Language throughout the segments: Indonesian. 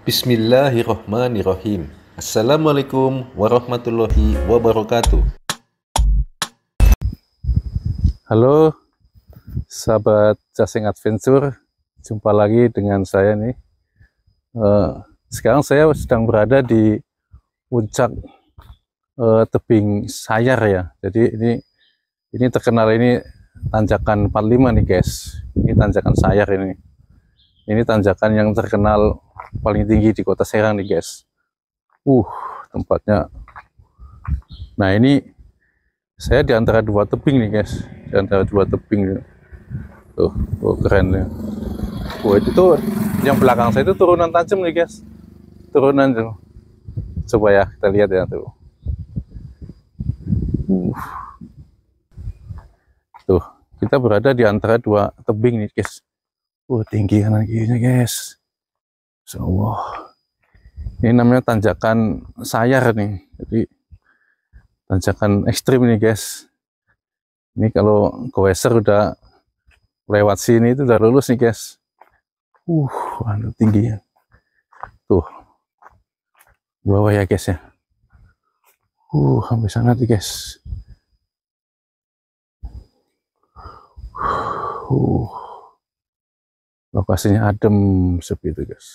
Bismillahirrohmanirrohim. Assalamualaikum warahmatullahi wabarakatuh. Halo sahabat Jaseng Adventure, jumpa lagi dengan saya nih. Sekarang saya sedang berada di puncak tebing Sayar ya. Jadi ini terkenal, ini tanjakan 45 nih guys. Ini tanjakan Sayar ini. Ini tanjakan yang terkenal paling tinggi di Kota Serang nih guys. Tempatnya. Nah ini saya di antara dua tebing nih guys. Di antara dua tebing. Tuh, keren ya. Itu tuh yang belakang saya itu turunan tajam nih guys. Turunan tuh. Coba ya kita lihat ya tuh. Tuh, kita berada di antara dua tebing nih guys. Tinggi kanan kirinya guys. Allah. Ini namanya tanjakan Sayar nih. Jadi tanjakan ekstrim nih guys. Ini kalau goeser udah lewat sini itu udah lulus nih guys. Tingginya. Tuh. Bawah ya guys ya. Sampai sana nih guys. Lokasinya adem sepi itu guys.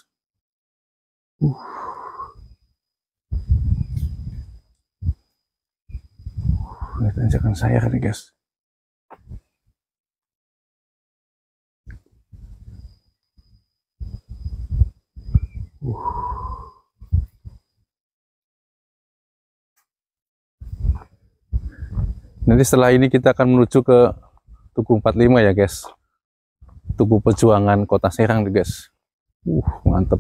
Ini tanjakan Sayar nih guys. Nanti setelah ini kita akan menuju ke Tugu 45 ya guys. Tugu Perjuangan Kota Serang nih guys. Mantep.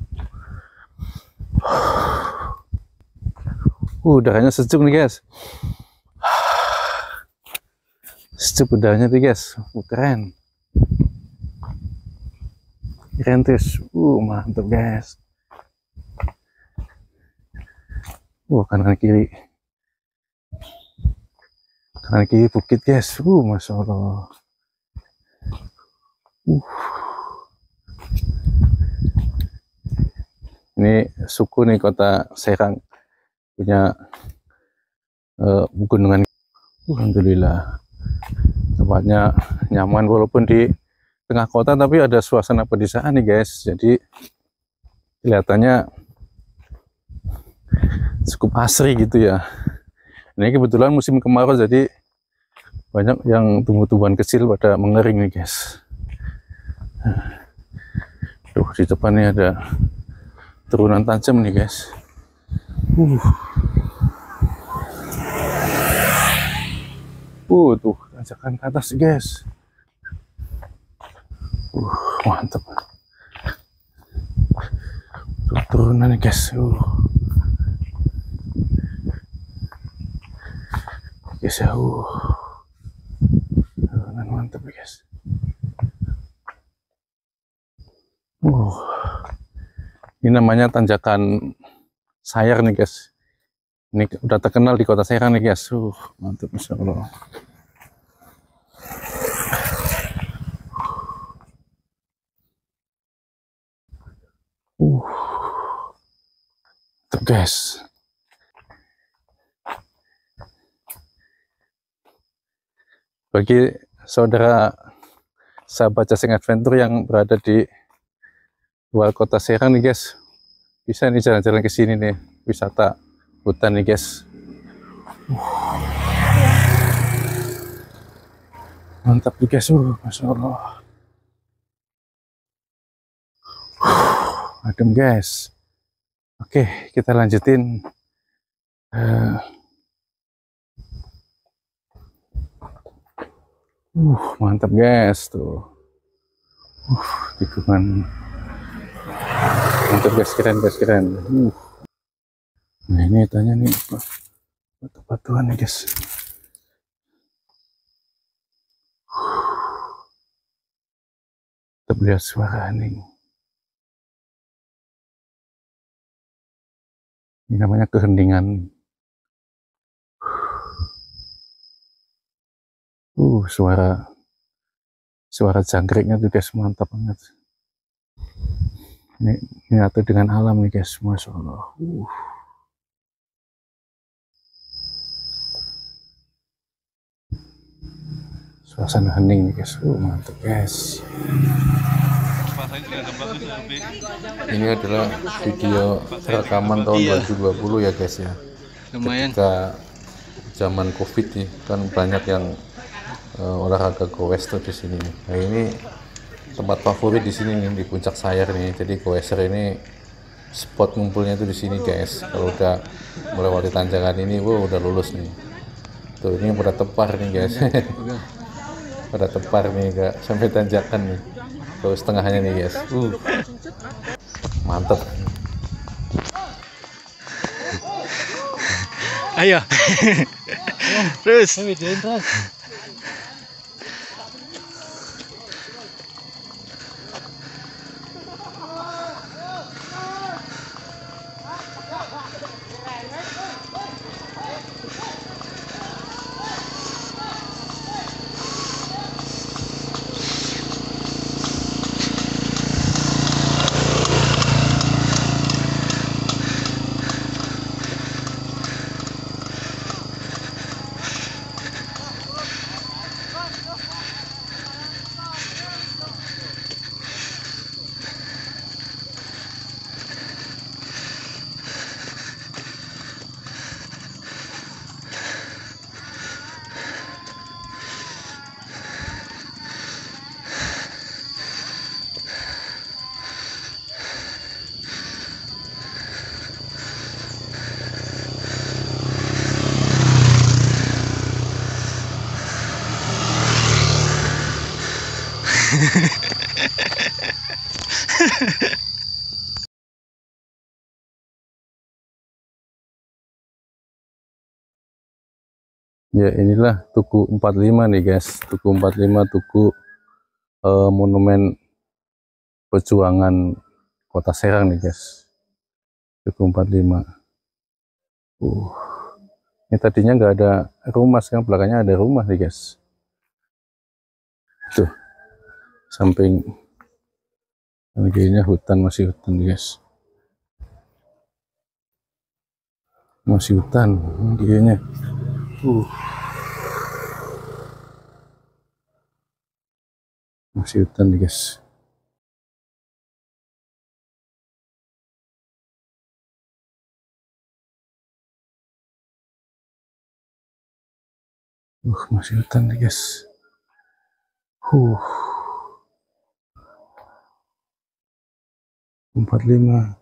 Udaranya sejuk nih guys. Sejuk udaranya nih guys. Keren. Keren terus. Mantep guys. Kanan kiri. Kanan kiri bukit guys. Masya Allah. Ini suku nih Kota Serang punya gunungan. Alhamdulillah tempatnya nyaman walaupun di tengah kota, tapi ada suasana pedesaan nih guys. Jadi kelihatannya cukup asri gitu ya. Ini kebetulan musim kemarau, jadi banyak yang tumbuh-tumbuhan kecil pada mengering nih guys. Tuh di depannya ada turunan tajam nih guys. Tuh tanjakan ke atas guys. Mantap. Turunan nih guys. Guys ya. Turunan mantap nih guys. Ini namanya tanjakan Sayar nih guys. Ini udah terkenal di Kota Serang nih guys. Mantap Masya Allah. Tuh guys. Bagi saudara sahabat Jaseng Adventure yang berada di luar Kota Serang nih guys, bisa nih jalan-jalan ke sini nih, wisata hutan nih guys. Mantap nih guys. Masya Allah. Adem guys. Oke, kita lanjutin. Mantap guys tuh. Tikungan. Mantap guys, keren guys, keren. Nah ini tanya nih batu-batuan nih guys. Kita lihat suara nih. Ini namanya keheningan. Suara jangkriknya tuh guys, mantap banget. Ini nyatu dengan alam nih guys, masya Allah. Suasana hening nih guys, mantap guys. Ini adalah video rekaman tahun 2020 ya guys ya. Lumayan. Ketika zaman COVID nih kan banyak yang olahraga goes tuh di sini. Nah ini tempat favorit di sini nih, di Puncak Sayar nih. Jadi goeser ini spot ngumpulnya tuh di sini guys. Kalau udah melewati tanjakan ini, wow udah lulus nih. Tuh ini pada tepar nih guys. Pada tepar nih gak sampai tanjakan nih. Tuh setengahnya nih guys. Mantap. Ayo. Terus. Ya inilah Tugu 45 nih guys. Tugu 45, Tugu Monumen Perjuangan Kota Serang nih guys. Tugu 45. Ini tadinya nggak ada rumah, sekarang belakangnya ada rumah nih guys. Tuh samping bagiannya hutan, masih hutan nih guys. Masih hutan bagiannya. Masih hutan nih guys. Masih hutan nih guys. 45.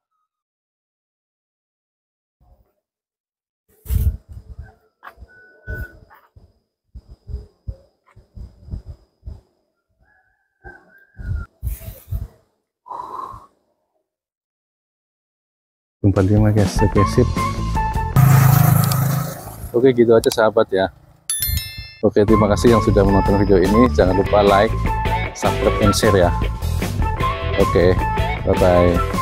Guys, oke sip. Oke gitu aja sahabat ya. Oke, terima kasih yang sudah menonton video ini. Jangan lupa like, subscribe, dan share ya. Oke, bye bye.